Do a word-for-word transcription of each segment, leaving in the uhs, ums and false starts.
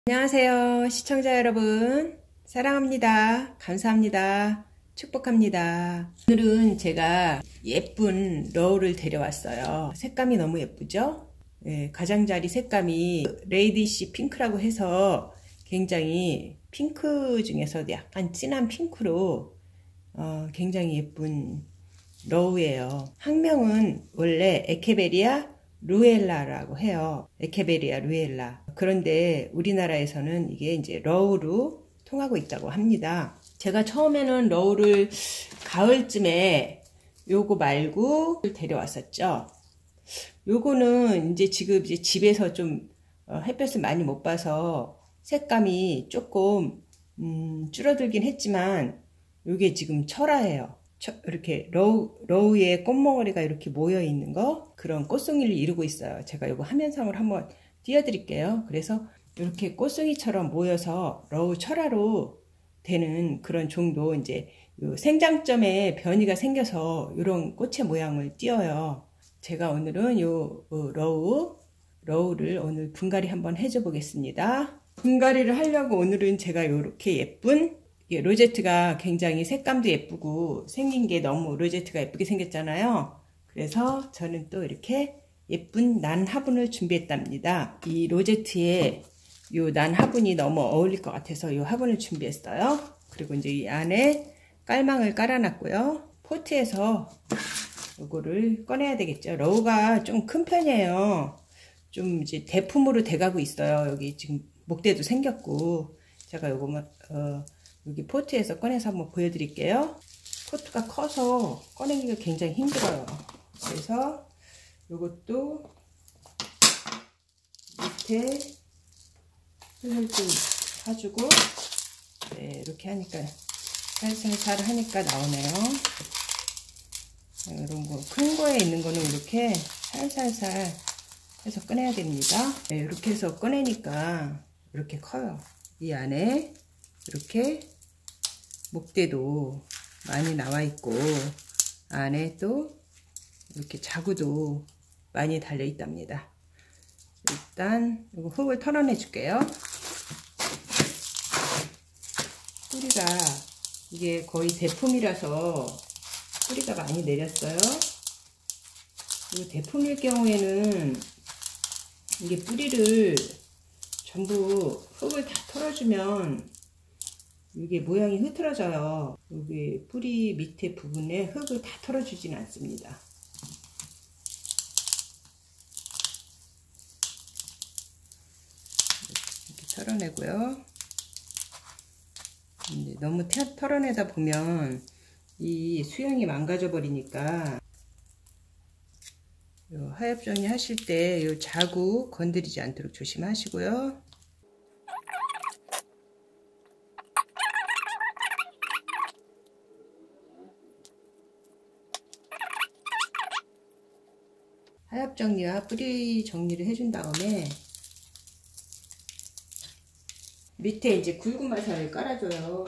안녕하세요. 시청자 여러분. 사랑합니다. 감사합니다. 축복합니다. 오늘은 제가 예쁜 러울을 데려왔어요. 색감이 너무 예쁘죠? 네, 가장자리 색감이 레이디시 핑크라고 해서 굉장히 핑크 중에서도 약간 진한 핑크로 어, 굉장히 예쁜 러우예요. 학명은 원래 에케베리아 루엘라라고 해요. 에케베리아 루엘라. 그런데 우리나라에서는 이게 이제 러우로 통하고 있다고 합니다. 제가 처음에는 러우를 가을쯤에 요거 말고 데려왔었죠. 요거는 이제 지금 이제 집에서 좀 햇볕을 많이 못 봐서 색감이 조금 음, 줄어들긴 했지만 요게 지금 철화예요. 이렇게 러우, 러우에 꽃몽어리가 이렇게 모여 있는 거, 그런 꽃송이를 이루고 있어요. 제가 이거 화면상으로 한번 띄워드릴게요. 그래서 이렇게 꽃송이처럼 모여서 러우 철화로 되는 그런 종도 이제 요 생장점에 변이가 생겨서 이런 꽃의 모양을 띄어요. 제가 오늘은 요 러우, 러우를 오늘 분갈이 한번 해줘 보겠습니다. 분갈이를 하려고 오늘은 제가 이렇게 예쁜 로제트가 굉장히 색감도 예쁘고 생긴 게 너무 로제트가 예쁘게 생겼잖아요. 그래서 저는 또 이렇게 예쁜 난 화분을 준비했답니다. 이 로제트에 요 난 화분이 너무 어울릴 것 같아서 요 화분을 준비했어요. 그리고 이제 이 안에 깔망을 깔아놨고요. 포트에서 요거를 꺼내야 되겠죠. 러우가 좀 큰 편이에요. 좀 이제 대품으로 돼가고 있어요. 여기 지금 목대도 생겼고, 제가 요거 어, 여기 포트에서 꺼내서 한번 보여드릴게요. 포트가 커서 꺼내기가 굉장히 힘들어요. 그래서 요것도 밑에 흙을 좀 사주고, 네, 이렇게 하니까 살살살 하니까 나오네요. 이런 거 큰 거에 있는 거는 이렇게 살살살 해서 꺼내야 됩니다. 네, 이렇게 해서 꺼내니까 이렇게 커요. 이 안에 이렇게 목대도 많이 나와 있고, 안에 또 이렇게 자구도 많이 달려 있답니다. 일단 이거 흙을 털어내 줄게요. 뿌리가 이게 거의 대품이라서 뿌리가 많이 내렸어요. 그리고 대품일 경우에는 이게 뿌리를 전부 흙을 다 털어주면 이게 모양이 흐트러져요. 여기 뿌리 밑에 부분에 흙을 다 털어주진 않습니다. 이렇게 털어내고요. 이제 너무 털어내다 보면 이 수영이 망가져 버리니까 요 하엽 정리 하실 때 요 자구 건드리지 않도록 조심하시고요. 하엽 정리와 뿌리 정리를 해준 다음에 밑에 이제 굵은 마사를 깔아줘요.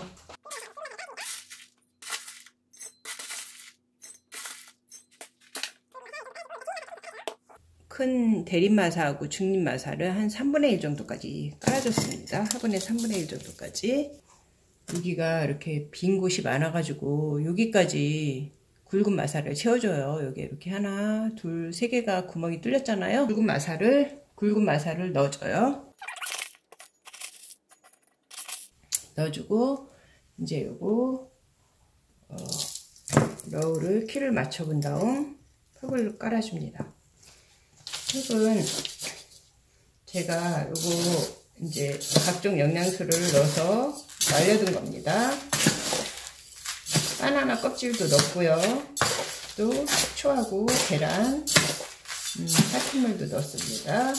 큰 대립마사하고 중립마사를 한 삼분의 일 정도까지 깔아줬습니다. 화분의 삼분의 일 정도까지. 여기가 이렇게 빈 곳이 많아가지고 여기까지 굵은 마사를 채워줘요. 여기 이렇게 하나, 둘, 세 개가 구멍이 뚫렸잖아요. 굵은 마사를, 굵은 마사를 넣어줘요. 넣어주고, 이제 요거, 어, 러우를 키를 맞춰본 다음 흙을 깔아줍니다. 흙은 제가 요거 이제 각종 영양소를 넣어서 말려둔 겁니다. 바나나 껍질도 넣고요. 또 식초하고 계란, 음, 살균물도 넣었습니다.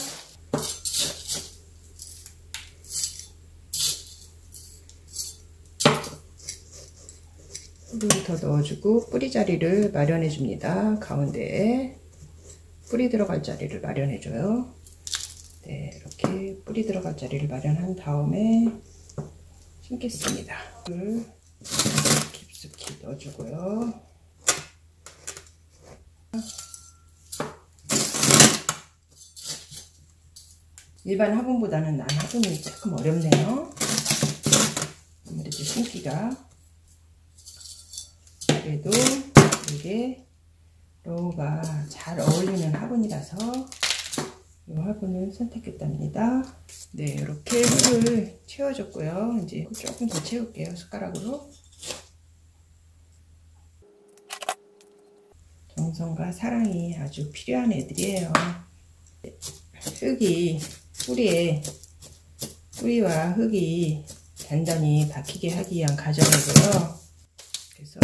흙을 더 넣어주고 뿌리 자리를 마련해 줍니다. 가운데에 뿌리 들어갈 자리를 마련해 줘요. 네, 이렇게 뿌리 들어갈 자리를 마련한 다음에 심겠습니다. 물 깊숙이 넣어주고요. 일반 화분보다는 난 화분이 조금 어렵네요. 아무래도 심기가. 그래도 이게 로우가 잘 어울리는 화분이라서 이 화분을 선택했답니다. 네, 이렇게 흙을 채워줬고요. 이제 조금 더 채울게요. 숟가락으로. 정성과 사랑이 아주 필요한 애들이에요. 흙이 뿌리에 뿌리와 흙이 단단히 박히게 하기 위한 과정이고요. 그래서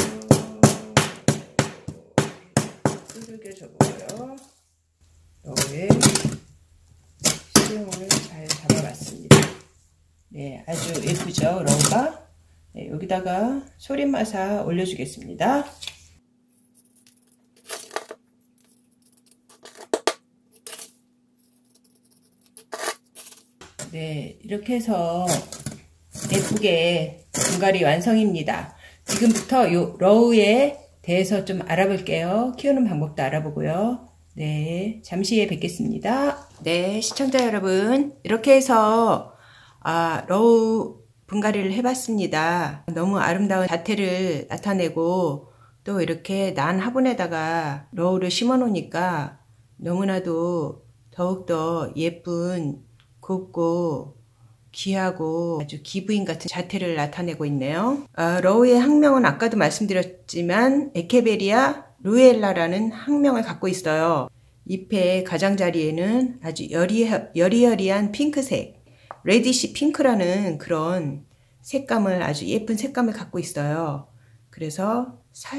두들겨 줘보고요. 로우에 수영을 잘 잡아봤습니다. 네, 아주 예쁘죠, 로우가. 네, 여기다가 소림마사 올려주겠습니다. 네, 이렇게 해서 예쁘게 분갈이 완성입니다. 지금부터 요 러우에 대해서 좀 알아볼게요. 키우는 방법도 알아보고요. 네, 잠시 후에 뵙겠습니다. 네, 시청자 여러분, 이렇게 해서 아, 러우 분갈이를 해봤습니다. 너무 아름다운 자태를 나타내고 또 이렇게 난 화분에다가 러우를 심어 놓으니까 너무나도 더욱더 예쁜 곱고 귀하고 아주 기부인 같은 자태를 나타내고 있네요. 어, 러우의 학명은 아까도 말씀드렸지만 에케베리아 루엘라라는 학명을 갖고 있어요. 잎의 가장자리에는 아주 여리, 여리여리한 핑크색, 레디시 핑크라는 그런 색감을, 아주 예쁜 색감을 갖고 있어요. 그래서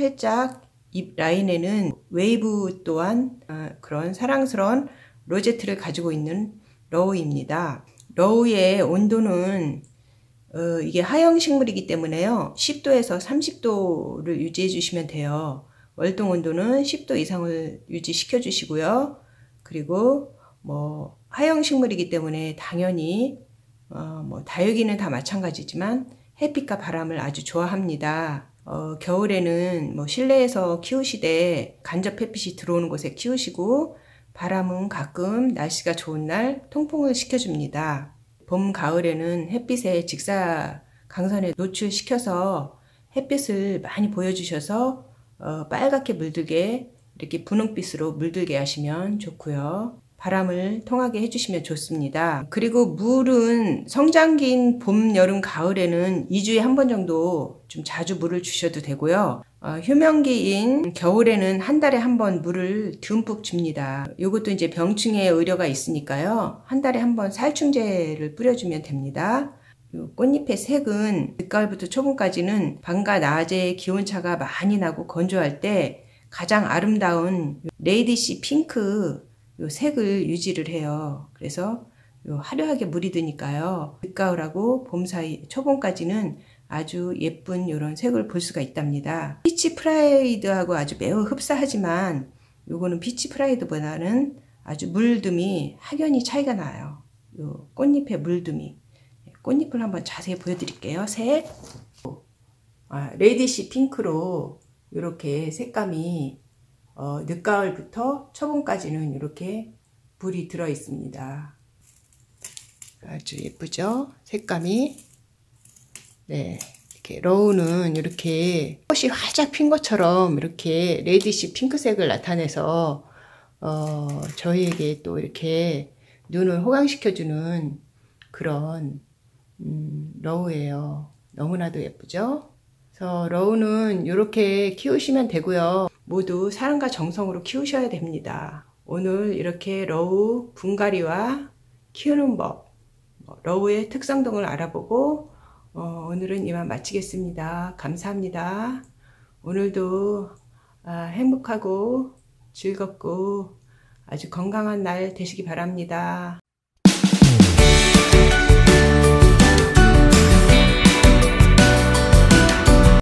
살짝 잎 라인에는 웨이브 또한 어, 그런 사랑스러운 로제트를 가지고 있는 러우입니다. 러우의 온도는 어, 이게 하형 식물이기 때문에요. 십 도에서 삼십 도를 유지해 주시면 돼요. 월동 온도는 십 도 이상을 유지시켜 주시고요. 그리고 뭐 하형 식물이기 때문에 당연히 어, 뭐 다육이는 다 마찬가지지만 햇빛과 바람을 아주 좋아합니다. 어, 겨울에는 뭐 실내에서 키우시되 간접 햇빛이 들어오는 곳에 키우시고 바람은 가끔 날씨가 좋은 날 통풍을 시켜줍니다. 봄, 가을에는 햇빛에 직사 강선에 노출시켜서 햇빛을 많이 보여주셔서 어, 빨갛게 물들게 이렇게 분홍빛으로 물들게 하시면 좋고요. 바람을 통하게 해주시면 좋습니다. 그리고 물은 성장기인 봄, 여름, 가을에는 이 주에 한 번 정도 좀 자주 물을 주셔도 되고요. 어, 휴명기인 겨울에는 한 달에 한 번 물을 듬뿍 줍니다. 이것도 이제 병충해 의료가 있으니까요. 한 달에 한 번 살충제를 뿌려주면 됩니다. 꽃잎의 색은 늦가을부터 초봄까지는 밤과 낮에 기온차가 많이 나고 건조할 때 가장 아름다운 레이디시 핑크 요 색을 유지를 해요. 그래서 요 화려하게 물이 드니까요. 늦가을하고 봄 사이 초봄까지는 아주 예쁜 이런 색을 볼 수가 있답니다. 피치 프라이드하고 아주 매우 흡사하지만 요거는 피치 프라이드보다는 아주 물듬이 확연히 차이가 나요. 요 꽃잎의 물듬이. 꽃잎을 한번 자세히 보여드릴게요. 색. 아, 레디시 핑크로 이렇게 색감이 어, 늦가을부터 초봄까지는 이렇게 물이 들어 있습니다. 아주 예쁘죠? 색감이. 네, 이렇게 러우는 이렇게 꽃이 활짝 핀 것처럼 이렇게 레디시 핑크색을 나타내서 어, 저희에게 또 이렇게 눈을 호강시켜주는 그런 음, 러우예요. 너무나도 예쁘죠? 그래서 러우는 이렇게 키우시면 되고요. 모두 사랑과 정성으로 키우셔야 됩니다. 오늘 이렇게 러우 분갈이와 키우는 법, 러우의 특성 등을 알아보고 어, 오늘은 이만 마치겠습니다. 감사합니다. 오늘도 아, 행복하고 즐겁고 아주 건강한 날 되시기 바랍니다.